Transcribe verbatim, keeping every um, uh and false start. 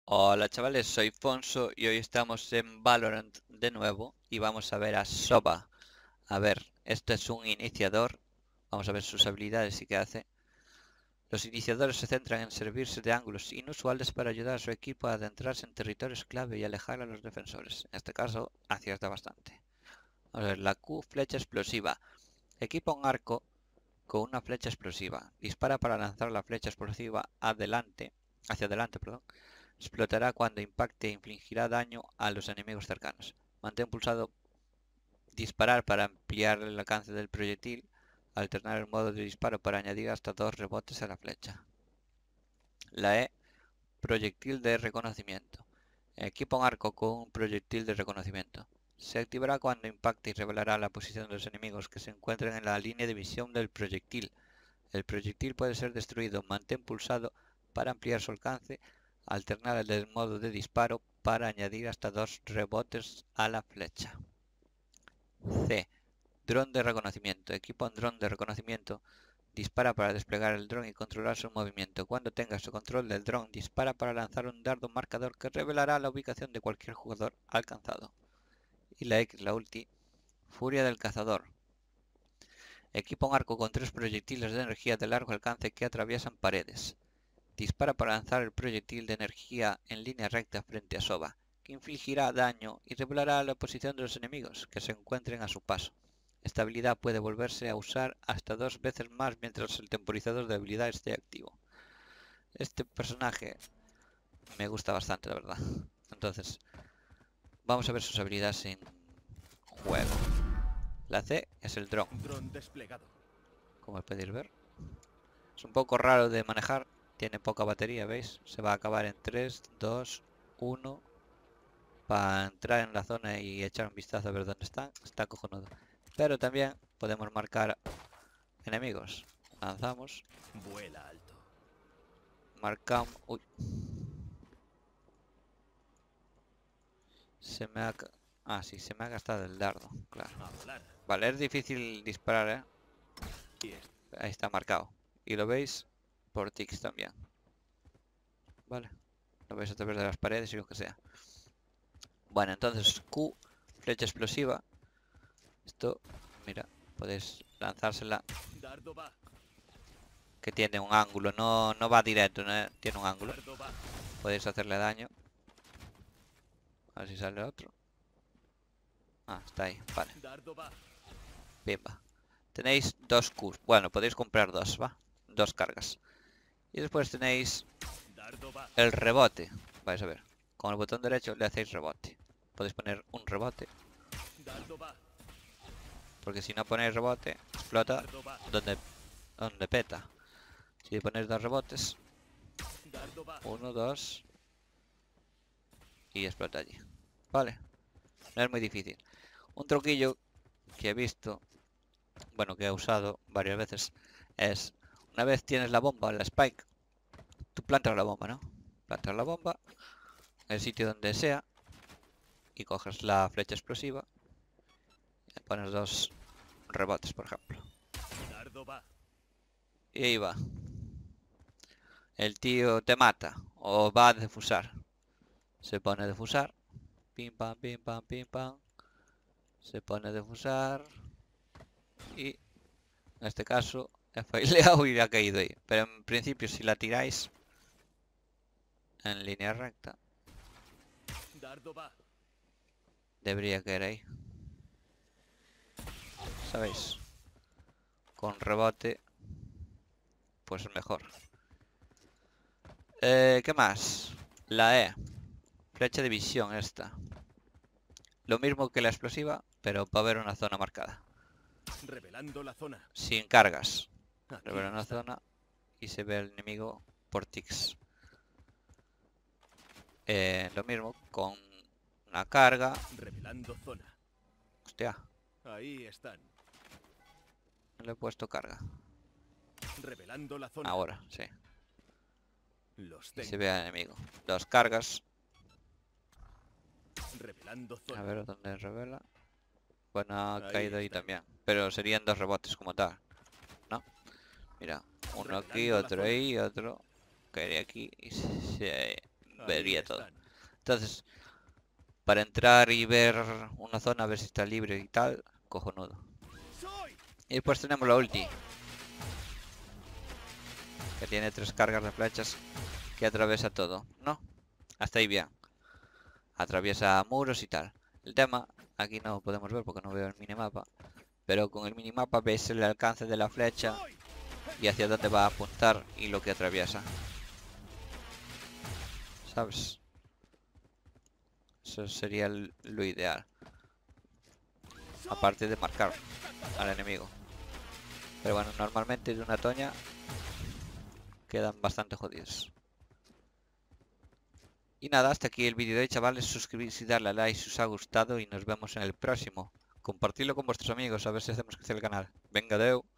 Hola chavales, soy Fonso y hoy estamos en Valorant de nuevo y vamos a ver a Soba. A ver, este es un iniciador, vamos a ver sus habilidades y qué hace. Los iniciadores se centran en servirse de ángulos inusuales para ayudar a su equipo a adentrarse en territorios clave y alejar a los defensores. En este caso, acierta bastante. Vamos a ver, la Q, flecha explosiva. Equipa un arco con una flecha explosiva. Dispara para lanzar la flecha explosiva adelante, hacia adelante, perdón. Explotará cuando impacte e infligirá daño a los enemigos cercanos. Mantén pulsado disparar para ampliar el alcance del proyectil. Alternar el modo de disparo para añadir hasta dos rebotes a la flecha. La E, proyectil de reconocimiento. Equipa un arco con un proyectil de reconocimiento. Se activará cuando impacte y revelará la posición de los enemigos que se encuentren en la línea de visión del proyectil. El proyectil puede ser destruido. Mantén pulsado para ampliar su alcance. Alternar el modo de disparo para añadir hasta dos rebotes a la flecha. C. Dron de reconocimiento. Equipa un dron de reconocimiento. Dispara para desplegar el dron y controlar su movimiento. Cuando tenga su control del dron, dispara para lanzar un dardo marcador que revelará la ubicación de cualquier jugador alcanzado. Y la X, la ulti. Furia del cazador. Equipa un arco con tres proyectiles de energía de largo alcance que atraviesan paredes. Dispara para lanzar el proyectil de energía en línea recta frente a Soba, que infligirá daño y revelará la posición de los enemigos que se encuentren a su paso. Esta habilidad puede volverse a usar hasta dos veces más mientras el temporizador de habilidad esté activo. Este personaje me gusta bastante, la verdad. Entonces, vamos a ver sus habilidades en juego. La C es el dron, como podéis ver. Es un poco raro de manejar, tiene poca batería, ¿veis? Se va a acabar en tres, dos, uno. Para entrar en la zona y echar un vistazo a ver dónde están. Está cojonudo. Pero también podemos marcar enemigos. Lanzamos. Vuela alto. Marcamos. Uy. Se me ha... Ah, sí, se me ha gastado el dardo. Claro. Vale, es difícil disparar, ¿eh? Ahí está marcado. Y lo veis por tics también. Vale. Lo veis a través de las paredes y lo que sea. Bueno, entonces Q, flecha explosiva. Esto, mira, podéis lanzársela. Que tiene un ángulo, no, no va directo, ¿no? Tiene un ángulo. Podéis hacerle daño. A ver si sale otro. Ah, está ahí, vale. Pimba. Tenéis dos Qs. Bueno, podéis comprar dos, ¿va? Dos cargas. Y después tenéis el rebote. Vais a ver. Con el botón derecho le hacéis rebote. Podéis poner un rebote. Porque si no ponéis rebote, explota donde, donde peta. Si ponéis dos rebotes. Uno, dos. Y explota allí. Vale. No es muy difícil. Un truquillo que he visto, bueno, que he usado varias veces, es una vez tienes la bomba, la spike, tú plantas la bomba, ¿no? Plantas la bomba en el sitio donde sea y coges la flecha explosiva y pones dos rebotes, por ejemplo. Y ahí va. El tío te mata o va a defusar. Se pone a defusar. Pim pam, pim pam, pim pam. Se pone a defusar. Y en este caso he faileado y ha caído ahí. Pero en principio si la tiráis en línea recta, debería caer ahí. ¿Sabéis? Con rebote, pues mejor. Eh, ¿Qué más? La E. Flecha de visión esta. Lo mismo que la explosiva, pero va a haber una zona marcada. Revelando la zona. Sin cargas. Aquí Revela una está. zona y se ve el enemigo por tics. Eh, lo mismo con una carga. Revelando zona. Hostia, Ahí están. le he puesto carga. Revelando la zona. Ahora, sí. Los Y tengo. se ve al enemigo. Dos cargas. Revelando zona. A ver dónde revela. Bueno, ha Ahí caído ahí están. también. Pero serían dos rebotes como tal. ¿No? Mira, uno aquí, Revelando la otro zona. ahí, otro caería aquí y se vería Ahí todo. están. Entonces, para entrar y ver una zona, a ver si está libre y tal, cojonudo. Soy. Y después tenemos la ulti, que tiene tres cargas de flechas que atraviesa todo, ¿no? Hasta ahí bien. Atraviesa muros y tal. El tema, aquí no podemos ver porque no veo el minimapa, pero con el minimapa ves el alcance de la flecha Soy. y hacia dónde va a apuntar y lo que atraviesa. ¿Sabes? Eso sería el- lo ideal. Aparte de marcar al enemigo. Pero bueno, normalmente de una toña quedan bastante jodidos. Y nada, hasta aquí el vídeo de hoy, chavales. Suscribirse y darle a like si os ha gustado y nos vemos en el próximo. Compartidlo con vuestros amigos a ver si hacemos crecer el canal. Venga, deu.